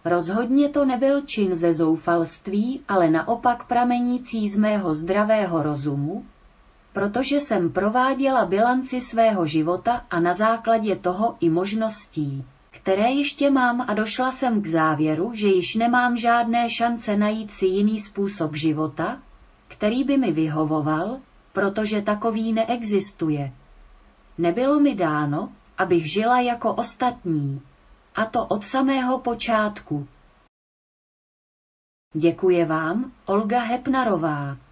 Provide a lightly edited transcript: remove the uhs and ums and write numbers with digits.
Rozhodně to nebyl čin ze zoufalství, ale naopak pramenící z mého zdravého rozumu, protože jsem prováděla bilanci svého života a na základě toho i možností, které ještě mám, a došla jsem k závěru, že již nemám žádné šance najít si jiný způsob života, který by mi vyhovoval, protože takový neexistuje. Nebylo mi dáno, abych žila jako ostatní, a to od samého počátku. Děkuje vám, Olga Hepnarová.